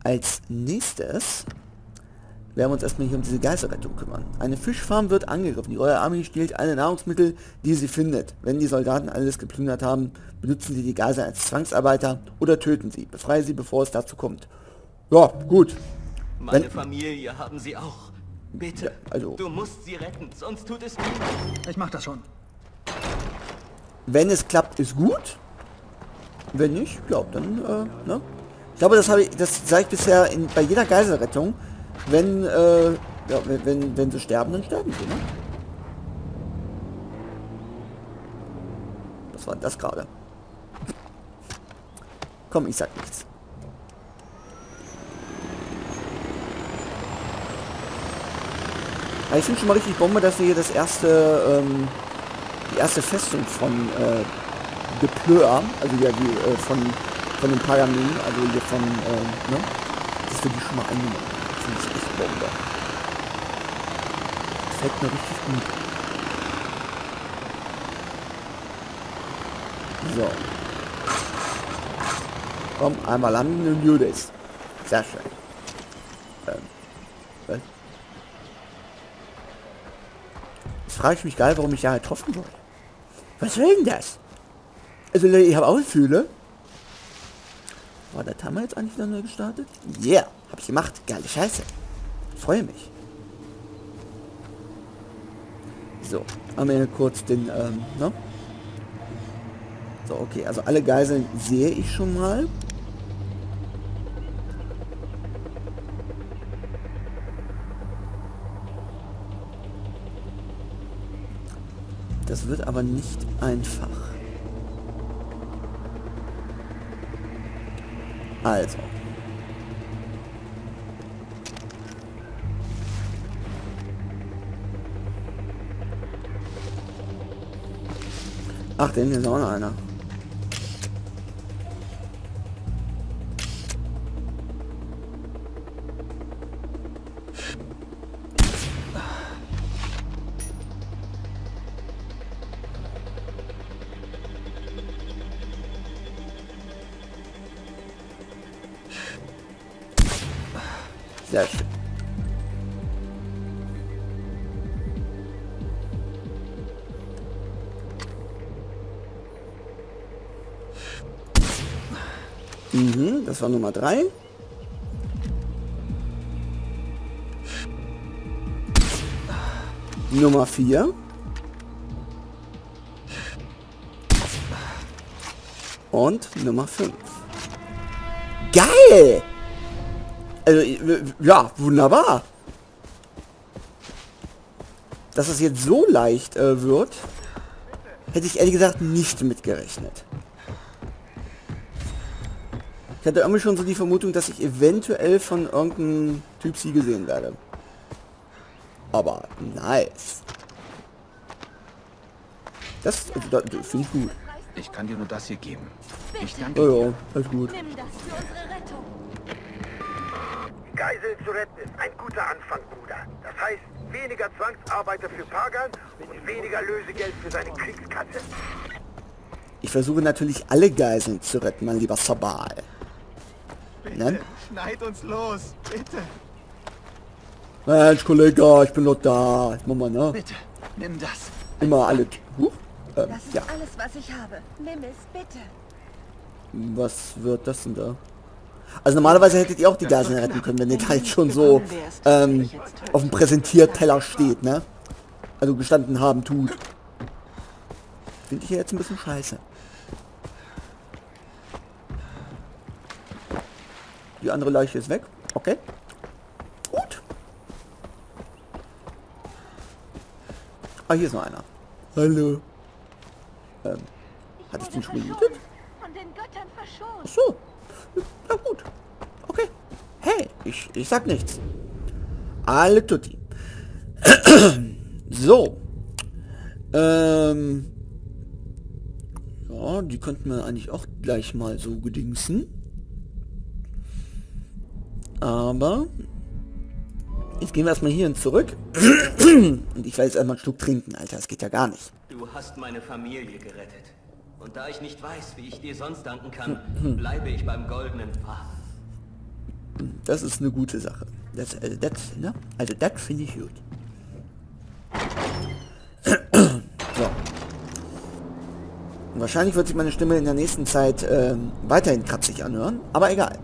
Als nächstes werden wir uns erstmal hier um diese Geiselrettung kümmern. Eine Fischfarm wird angegriffen. Die Royal Army stiehlt alle Nahrungsmittel, die sie findet. Wenn die Soldaten alles geplündert haben, benutzen sie die Geiseln als Zwangsarbeiter oder töten sie. Befreie sie, bevor es dazu kommt. Ja, gut. Meine Familie haben sie auch. Bitte, ja, also, du musst sie retten, sonst tut es weh. Ich mach das schon. Wenn es klappt, ist gut. Wenn nicht, ja, dann, ne? Ich glaube, das sage ich bisher bei jeder Geiselrettung. Wenn, ja, wenn sie sterben, dann sterben sie, ne? Was war das gerade? Komm, ich sag nichts. Aber ich finde schon mal richtig Bombe, dass wir hier die erste Festung von De Pleur, also ja die von den Pagamin, also hier von, ne? Dass wir die schon mal eingenommen haben. Finde ich echt Bombe. Gefällt mir richtig gut. So. Komm, einmal landen und do this. Sehr schön. Was? Jetzt frage ich mich geil, warum ich da getroffen wurde. Was will denn das? Also ich habe auch Gefühle. War der Timer jetzt eigentlich wieder neu gestartet? Yeah, hab ich gemacht. Geile Scheiße. Freue mich. So, haben wir hier kurz den, ne? So, okay, also alle Geiseln sehe ich schon mal. Das wird aber nicht einfach. Also. Ach, denn hier ist auch noch einer. Sehr schön. Das war Nummer 3. Nummer 4. Und Nummer 5. Geil! Also, ja, wunderbar. Dass es jetzt so leicht wird, hätte ich ehrlich gesagt nicht mitgerechnet. Ich hatte irgendwie schon so die Vermutung, dass ich eventuell von irgendeinem Typ sie gesehen werde. Aber nice. Das finde ich gut. Ich kann dir nur das hier geben. Ich danke Ja, dir. alles gut. Nimm das für unsere Rettung. Geiseln zu retten ist ein guter Anfang, Bruder. Das heißt, weniger Zwangsarbeiter für Pagan und weniger Lösegeld für seine Kriegskasse. Ich versuche natürlich alle Geiseln zu retten, mein lieber Sabal. Ne? Schneid uns los, bitte. Mensch, Kollege, ich bin noch da. Jetzt machen wir, ne? Bitte, nimm das. Immer alle... Das ist ja. alles, was ich habe. Nimm es, bitte. Was wird das denn da? Also normalerweise hättet ihr auch die Geiseln retten können, wenn ihr halt schon so auf dem Präsentierteller steht, ne? Also gestanden haben tut. Finde ich ja jetzt ein bisschen scheiße. Die andere Leiche ist weg. Okay. Gut. Ah, hier ist noch einer. Hallo. Hatte ich den schon gemutet? Von den Göttern verschont. Ach so. Na gut. Okay. Hey, ich sag nichts. Alle tutti. So. Ja, die könnten wir eigentlich auch gleich mal so gedingsen. Aber jetzt gehen wir erstmal hierhin zurück. Und ich werde jetzt erstmal einen Schluck trinken, Alter. Das geht ja gar nicht. Du hast meine Familie gerettet. Und da ich nicht weiß, wie ich dir sonst danken kann, bleibe ich beim goldenen Pfad. Das ist eine gute Sache. Das finde ich gut. So. Und wahrscheinlich wird sich meine Stimme in der nächsten Zeit weiterhin kratzig anhören, aber egal.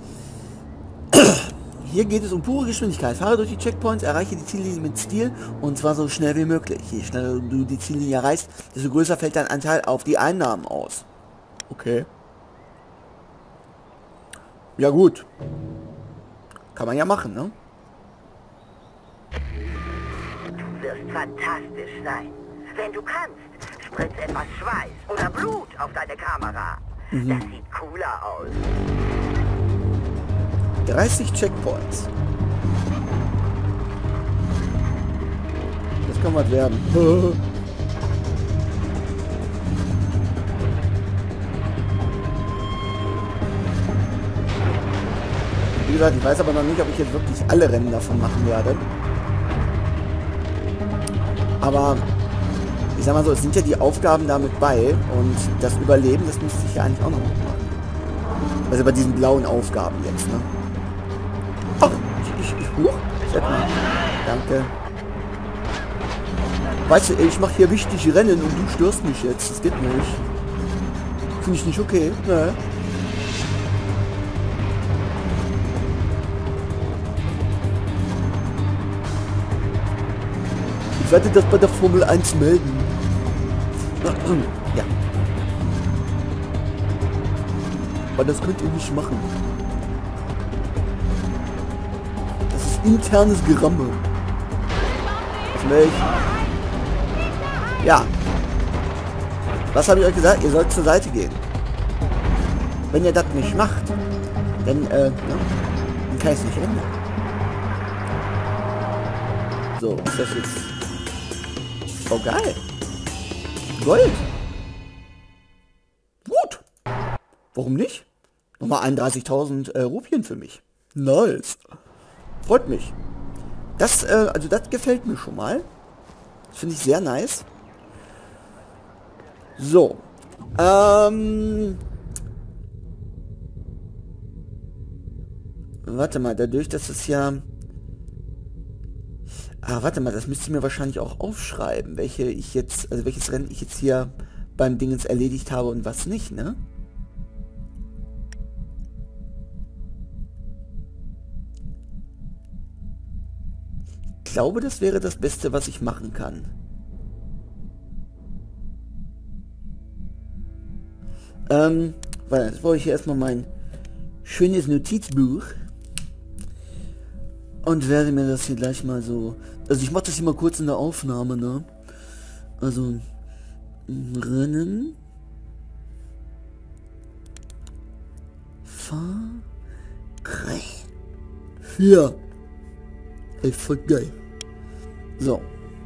Hier geht es um pure Geschwindigkeit. Fahre durch die Checkpoints, erreiche die Ziellinie mit Stil und zwar so schnell wie möglich. Je schneller du die Ziellinie erreichst, desto größer fällt dein Anteil auf die Einnahmen aus. Okay. Ja gut. Kann man ja machen, ne? Du wirst fantastisch sein. Wenn du kannst, spritz etwas Schweiß oder Blut auf deine Kamera. Das sieht cooler aus. 30 Checkpoints. Das kann was werden. Wie gesagt, ich weiß aber noch nicht, ob ich jetzt wirklich alle Rennen davon machen werde. Aber ich sag mal so, es sind ja die Aufgaben damit bei und das Überleben, das müsste ich ja eigentlich auch noch machen. Also bei diesen blauen Aufgaben jetzt, ne? Ach, danke. Weißt du, ich mache hier wichtige Rennen und du störst mich jetzt. Das geht nicht. Finde ich nicht okay. Ne? Ich werde das bei der Formel 1 melden. Ja. Aber das könnt ihr nicht machen. Das ist internes Geramme. Das will ich. Ja. Was habe ich euch gesagt? Ihr sollt zur Seite gehen. Wenn ihr das nicht macht, dann kann ich es nicht ändern. So, ist das jetzt... Oh, geil. Gold. Gut. Warum nicht? Nochmal 31.000 Rupien für mich. Nice. Freut mich. Das, also das gefällt mir schon mal. Das finde ich sehr nice. So. Warte mal, dadurch, dass es ja... Ah, warte mal, das müsst ihr mir wahrscheinlich auch aufschreiben, welche ich jetzt, also welches Rennen ich jetzt hier beim Dingens erledigt habe und was nicht, ne? Ich glaube, das wäre das Beste, was ich machen kann. Weil jetzt brauche ich hier erstmal mein schönes Notizbuch und werde mir das hier gleich mal so... Also ich mache das hier mal kurz in der Aufnahme, ne? Also Rennen, Fahrrad 4. Ey, voll geil. So.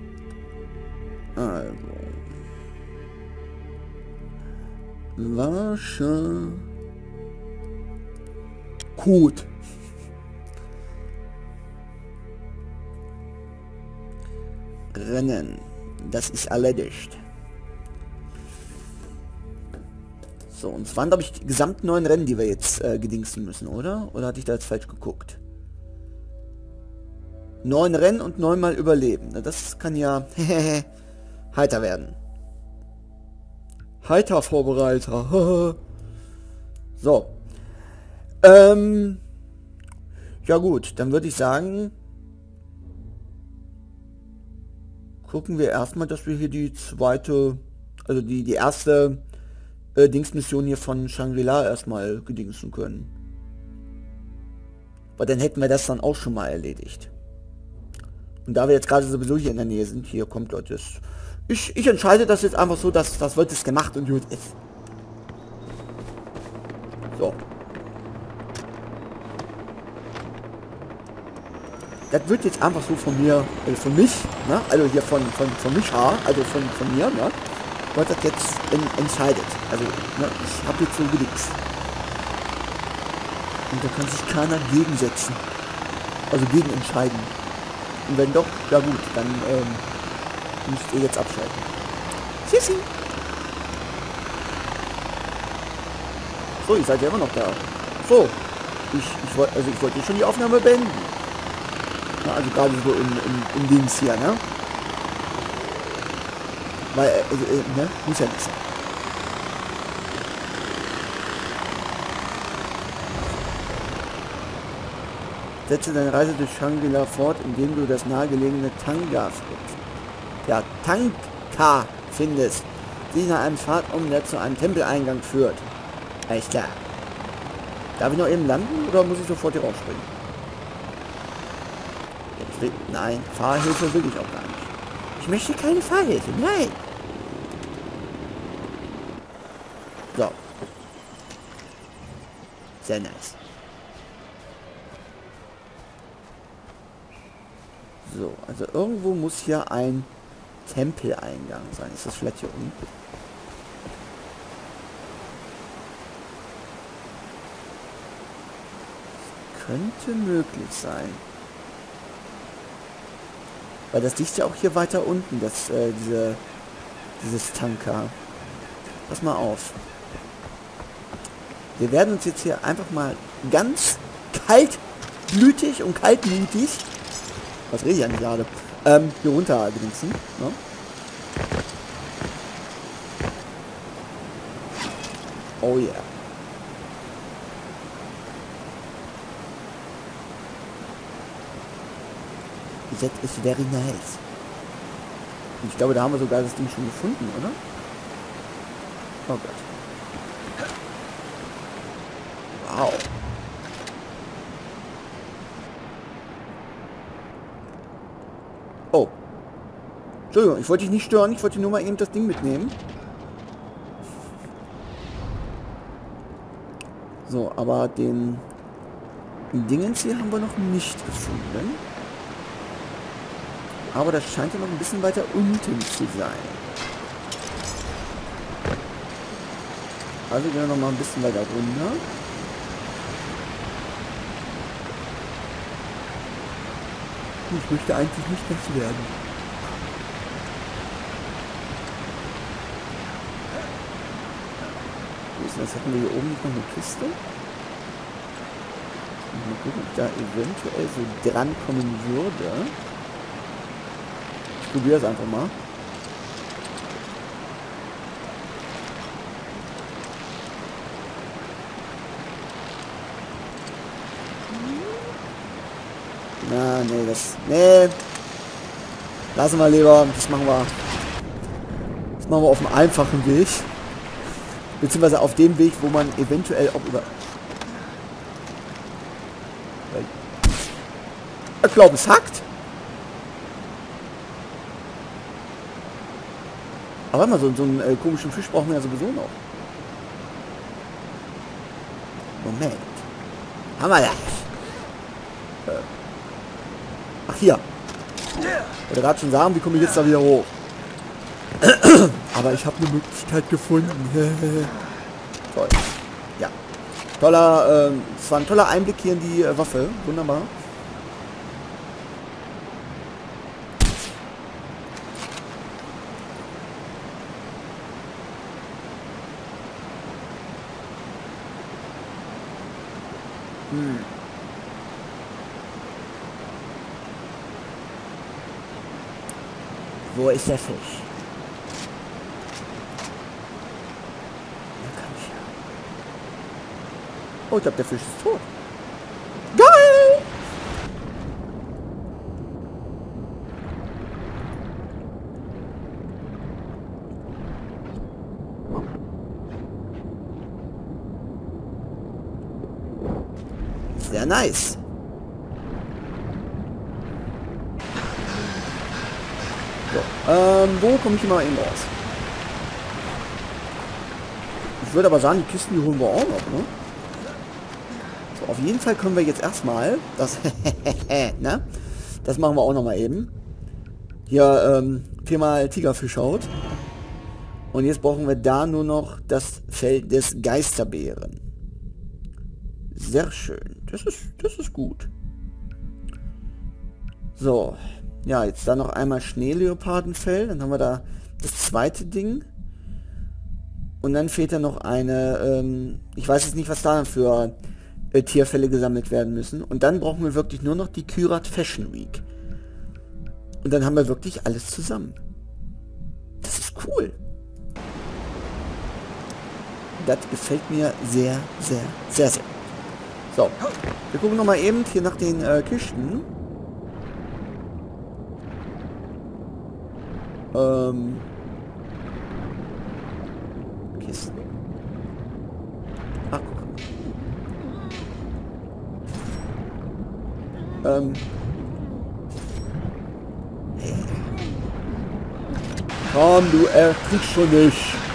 Also. Wasche. Gut. Rennen. Das ist erledigt. So, und es waren, glaube ich, gesamt 9 Rennen, die wir jetzt gedingsen müssen, oder? Oder hatte ich da jetzt falsch geguckt? 9 Rennen und 9 Mal überleben. Na, das kann ja heiter werden. Heiter Vorbereiter. So. Ja gut, dann würde ich sagen, gucken wir erstmal, dass wir hier die zweite, also die erste Dingsmission hier von Shangri-La erstmal gedingsen können. Weil dann hätten wir das dann auch schon mal erledigt. Und da wir jetzt gerade sowieso hier in der Nähe sind, hier kommt Leute, ich entscheide das jetzt einfach so, dass das wird jetzt gemacht und gut ist. So. Das wird jetzt einfach so von mir, von mich, ne? Also hier von Micha, also von mir, ne? Wird das jetzt entscheidet. Also, ne? Ich habe jetzt so gelixt. Und da kann sich keiner gegensetzen. Also gegen entscheiden. Und wenn doch, ja gut, dann müsst ihr jetzt abschalten. Tschüssi. So, ihr seid ja immer noch da. So. ich wollte schon die Aufnahme beenden. Ja, also gerade so im Dings hier, ne? Weil, ne? Muss ja nicht sein. Setze deine Reise durch Shangri-La fort, indem du das nahegelegene Tanga findest. Ja, Tanka findest. Sieh nach einem Pfad um, der zu einem Tempeleingang führt. Alles klar. Darf ich noch eben landen oder muss ich sofort hier rausspringen? Nein, Fahrhilfe will ich auch gar nicht. Ich möchte keine Fahrhilfe, nein. So. Sehr nice. So, also irgendwo muss hier ein Tempeleingang sein. Ist das vielleicht hier unten? Das könnte möglich sein. Weil das liegt ja auch hier weiter unten, das, dieses Tanker. Pass mal auf. Wir werden uns jetzt hier einfach mal ganz kaltblütig und kaltmutig, was rede ich eigentlich gerade, hier runter dingsen, ne? Oh yeah. That is very nice. Und ich glaube, da haben wir sogar das Ding schon gefunden, oder? Oh Gott. Wow. Oh. Entschuldigung, ich wollte dich nicht stören. Ich wollte nur mal eben das Ding mitnehmen. So, aber den Dingens hier haben wir noch nicht gefunden. Aber das scheint ja noch ein bisschen weiter unten zu sein. Also gehen wir noch mal ein bisschen weiter runter. Ich möchte eigentlich nicht nass werden. Wo ist das? Hatten wir hier oben nicht noch eine Kiste? Mal gucken, ob ich da eventuell so dran kommen würde. Ich probiere es einfach mal. Na, nee, das... Nee. Lassen wir lieber. Das machen wir auf dem einfachen Weg. Beziehungsweise auf dem Weg, wo man eventuell auch über... Ich glaube, es hackt. Aber warte mal, so einen komischen Fisch brauchen wir ja sowieso noch. Moment. Haben wir das? Ach, hier. Ich wollte gerade schon sagen, wie komme ich jetzt da wieder hoch? Aber ich habe eine Möglichkeit gefunden. Toll. Ja. Toller, es war ein toller Einblick hier in die Waffe. Wunderbar. Wo ist der Fisch? Da kann ich ja. Oh, ich glaube, der Fisch ist tot. Geil! Sehr nice. So, wo komme ich mal eben raus? Ich würde aber sagen, die Kisten, die holen wir auch noch, ne? So, auf jeden Fall können wir jetzt erstmal das, ne? Das machen wir auch noch mal eben. Hier, viermal Tigerfischhaut. Und jetzt brauchen wir da nur noch das Feld des Geisterbären. Sehr schön. Das ist gut. So. Ja, jetzt dann noch einmal Schneeleopardenfell. Dann haben wir da das zweite Ding. Und dann fehlt da noch eine, ich weiß jetzt nicht, was da für Tierfälle gesammelt werden müssen. Und dann brauchen wir wirklich nur noch die Kyrat Fashion Week. Und dann haben wir wirklich alles zusammen. Das ist cool. Das gefällt mir sehr, sehr, sehr, sehr. So, wir gucken noch mal eben hier nach den Kisten. Kisten. Ach, guck mal. Komm, du erkriegst schon nicht.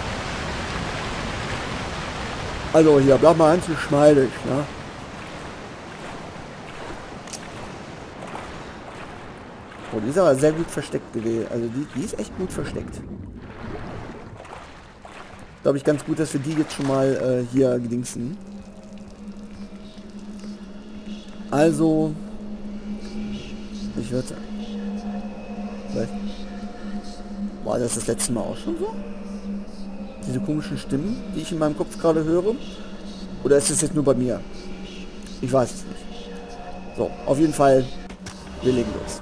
Also hier, bleib mal ganz geschmeidig, ne? Oh, die ist aber sehr gut versteckt gewesen. Also die ist echt gut versteckt. Glaube ich ganz gut, dass wir die jetzt schon mal hier gedingsen. Also ich würde sagen. War das das letzte Mal auch schon so? Diese komischen Stimmen, die ich in meinem Kopf gerade höre? Oder ist es jetzt nur bei mir? Ich weiß es nicht. So, auf jeden Fall, wir legen los.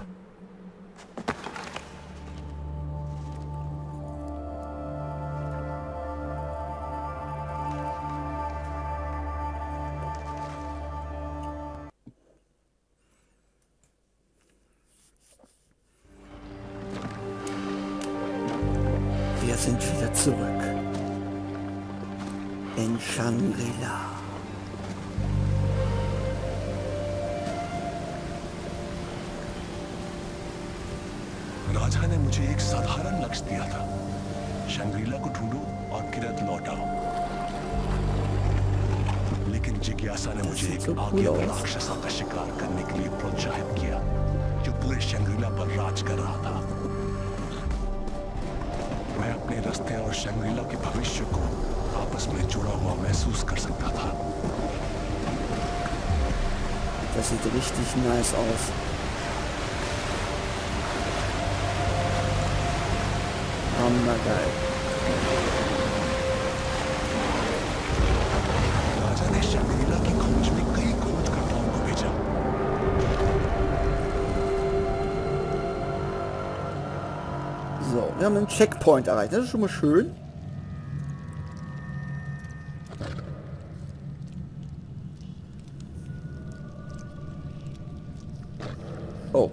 Wir sind wieder zurück. In Shangri-La. राजा ने मुझे एक साधारण लक्ष्य दिया था, शंग्रीला को ढूंढो और किरत लौटाओ। लेकिन जिज्ञासा ने मुझे एक आज्ञात राक्षसा का शिकार करने के लिए प्रोत्साहित किया, जो पूरे शंग्रीला पर राज कर रहा था। मैं अपने रास्ते और शंग्रीला के भविष्य को आपस में जुड़ा हुआ महसूस कर सकता था। Das sieht richtig nice aus. Hammergeil. राजा ने शंग्रीला की खोज में कई खोजकर्ताओं को भेजा। So, wir haben einen Checkpoint erreicht. Das ist schon mal schön. Oh.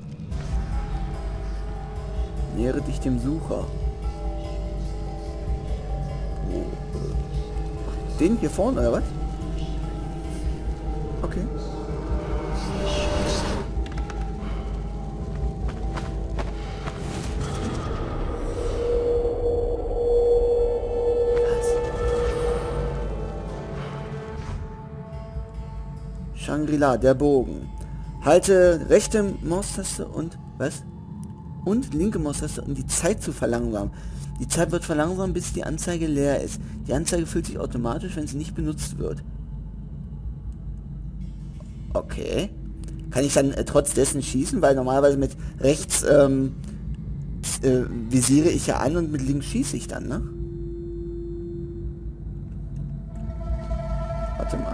Nähere dich dem Sucher. Oh. Den hier vorne, oder was? Okay. Shangri-La, der Bogen. Halte rechte Maustaste und was? Und linke Maustaste, um die Zeit zu verlangsamen. Die Zeit wird verlangsamt, bis die Anzeige leer ist. Die Anzeige füllt sich automatisch, wenn sie nicht benutzt wird. Okay. Kann ich dann trotz dessen schießen? Weil normalerweise mit rechts visiere ich ja an und mit links schieße ich dann, ne? Warte mal.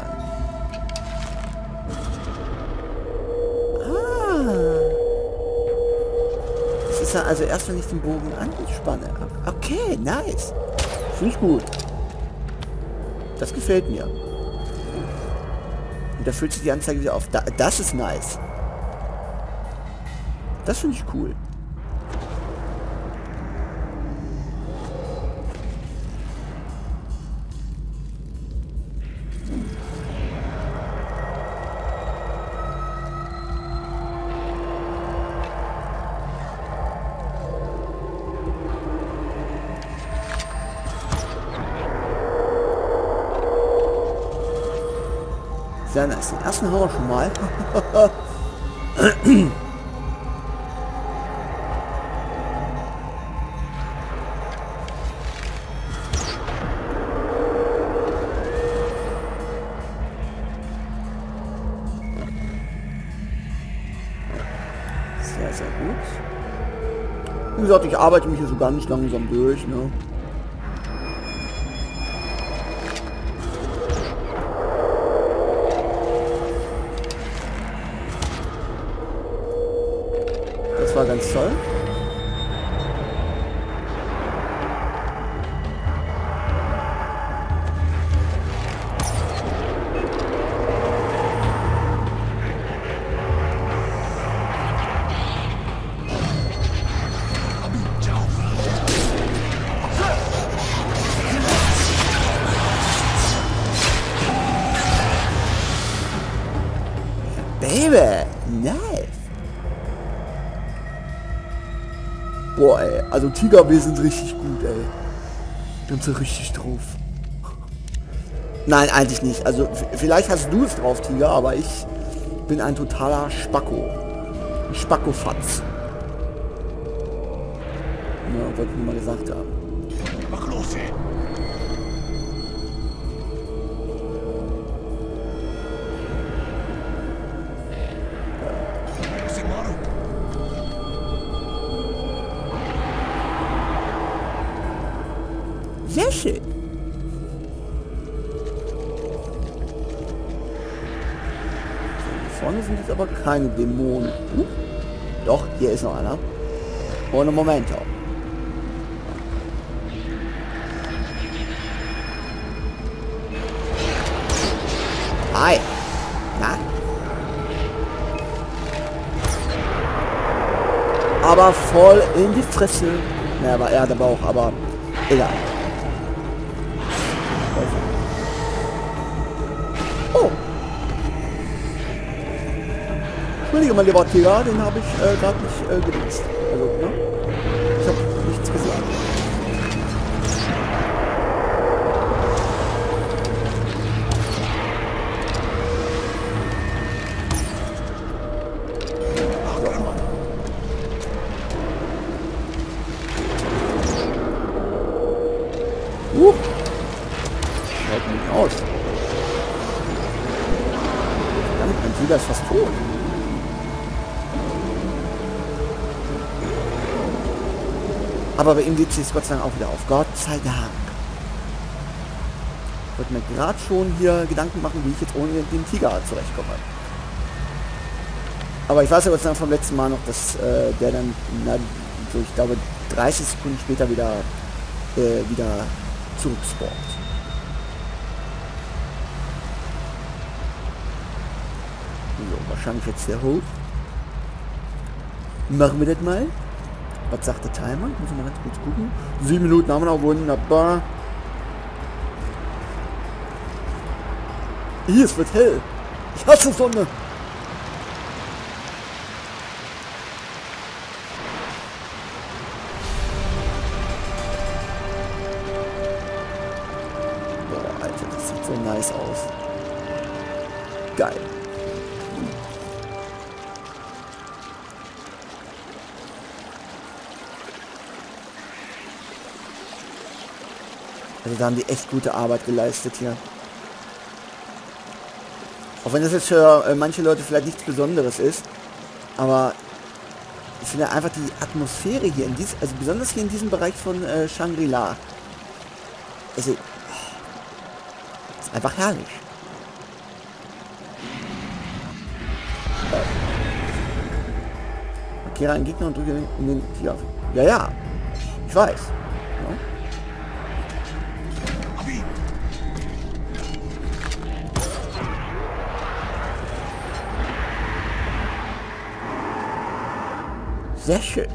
Also erst wenn ich den Bogen anspanne. Okay, nice. Finde ich gut. Das gefällt mir. Und da füllt sich die Anzeige wieder auf. Das ist nice. Das finde ich cool. Sehr nice. Den ersten haben wir schon mal. Sehr, sehr gut. Wie gesagt, ich arbeite mich hier so ganz langsam durch, ne? das war ganz toll. Baby, nice. Boah, ey, also Tiger, wir sind richtig gut, ey. Wir haben sie richtig drauf. Nein, eigentlich nicht. Also vielleicht hast du es drauf, Tiger, aber ich bin ein totaler Spacko. Ein Spackofatz. Ja, wollte ich nur mal gesagt haben. Mach los, ey. Sehr schön. Hier vorne sind jetzt aber keine Dämonen. Doch, hier ist noch einer. Ohne Momento. Hi. Na? Aber voll in die Fresse. Naja, aber er hat aber auch, aber egal. Oh. Entschuldige, mein lieber Tiger, den habe ich gerade nicht genutzt. Also, ne? Ich habe nichts gesagt. Schaut nicht aus. Verdammt, mein Tiger ist fast tot. Aber bei ihm geht es jetzt Gott sei Dank auch wieder auf. Gott sei Dank. Ich wollte mir gerade schon hier Gedanken machen, wie ich jetzt ohne den Tiger zurechtkomme. Aber ich weiß ja Gott sei Dank vom letzten Mal noch, dass der dann, na, so ich glaube 30 Sekunden später wieder zurückspawnt. So, wahrscheinlich jetzt hier hoch. Machen wir das mal. Was sagt der Timer? Muss ich mal ganz kurz gucken. 7 Minuten haben wir noch, wunderbar. Hier, es wird hell. Ich hasse Sonne. Boah, Alter, das sieht so nice aus. Geil. Also da haben die echt gute Arbeit geleistet hier. Auch wenn das jetzt für manche Leute vielleicht nichts Besonderes ist. Aber ich finde einfach die Atmosphäre hier, also besonders hier in diesem Bereich von Shangri-La. Also, ist einfach herrlich. Markiere einen Gegner und drücke den Tiger auf. Ja, ja. Ich weiß. Ja. Sehr schön.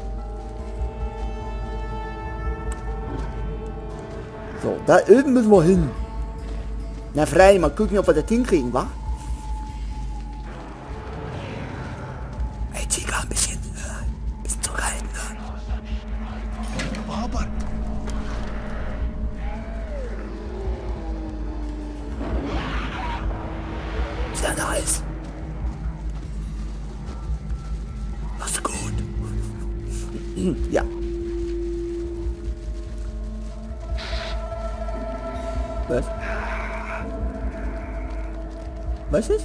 So, da oben müssen wir hin. Na frei, mal gucken, ob wir das hinkriegen, wa? Ey, Tiger, ein bisschen zurückhalten, ne? Aber Sehr nice. Mach's gut. Ja. Was? Was ist?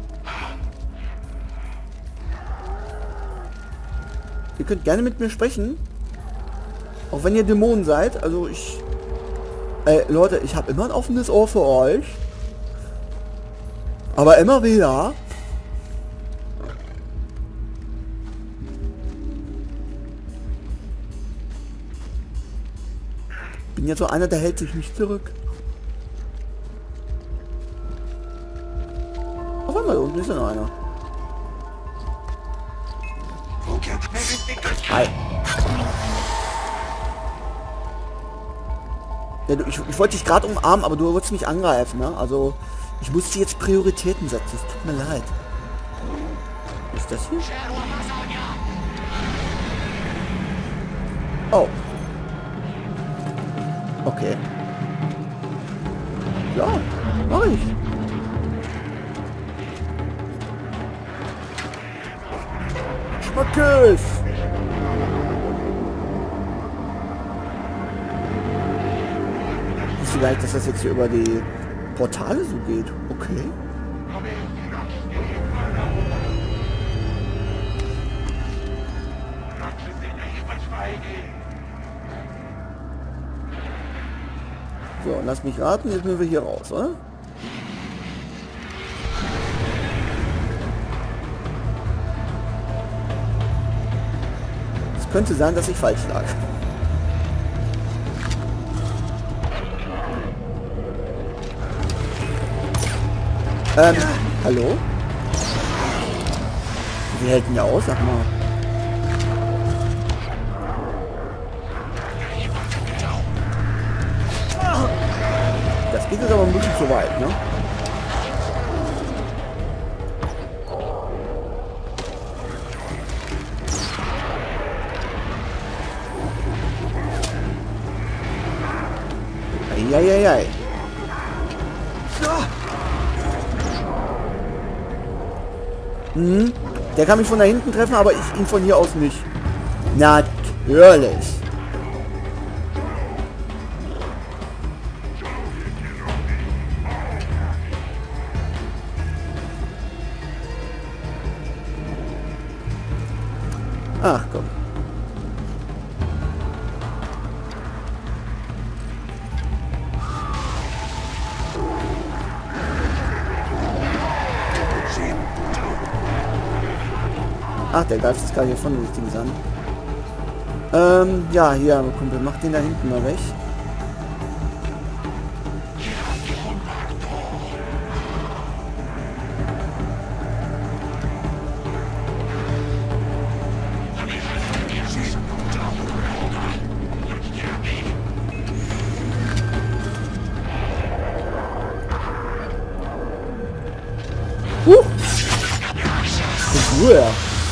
Ihr könnt gerne mit mir sprechen. Auch wenn ihr Dämonen seid. Also ich... Leute, ich habe immer ein offenes Ohr für euch. Aber immer wieder... bin ja so einer, der hält sich nicht zurück. Auf einmal, da unten ist ja noch einer. Hi. Ja, ich wollte dich gerade umarmen, aber du wolltest mich angreifen, ne? Also, ich musste jetzt Prioritäten setzen. Es tut mir leid. Was ist das hier? Oh. Okay. Ja, mach ich. Schmackes! Ich wusste gar nicht, dass das jetzt hier über die Portale so geht. Okay. So, lass mich raten, jetzt müssen wir hier raus, oder? Es könnte sein, dass ich falsch lag. Hallo? Wie hält denn der aus? Sag mal. Das geht jetzt aber ein bisschen zu weit, ne? Eieiei. Hm, der kann mich von da hinten treffen, aber ich ihn von hier aus nicht. Natürlich. Ach komm. Ach, der greift jetzt gerade hier von den Ding an. Ja, hier, Kumpel, mach den da hinten mal weg. Ruhe.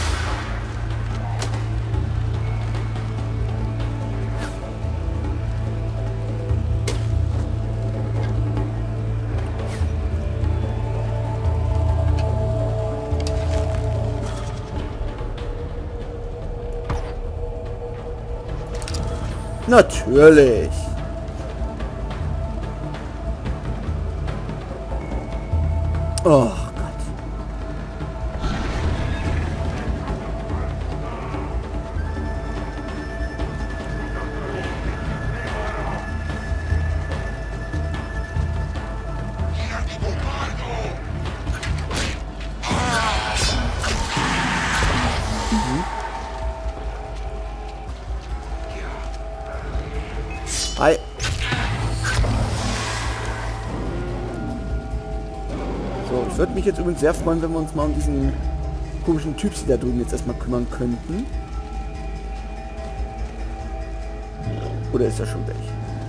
Natürlich. Oh Gott. Hi. So, ich würde mich jetzt übrigens sehr freuen, wenn wir uns mal um diesen komischen Typs, die da drüben jetzt erstmal kümmern könnten. Oder ist er schon weg?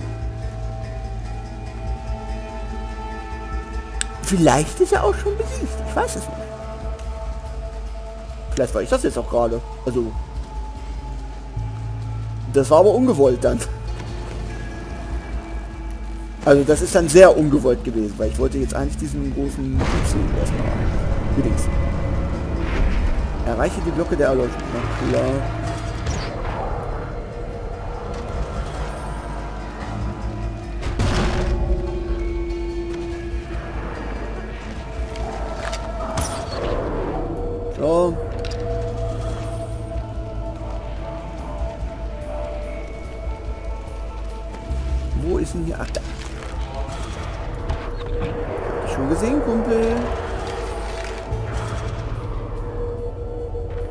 Vielleicht ist er auch schon besiegt. Ich weiß es nicht. Vielleicht war ich das jetzt auch gerade. Also, das war aber ungewollt dann. Also das ist dann sehr ungewollt gewesen, weil ich wollte jetzt eigentlich diesen großen Typen erstmal übrigens. Erreiche die Glocke der Erleuchtung. Na klar. So. Wo ist denn hier? Ach, da. Schon gesehen, Kumpel.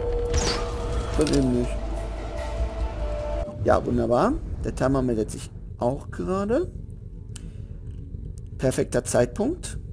Dann eben nicht. Ja, wunderbar. Der Timer meldet sich auch gerade. Perfekter Zeitpunkt.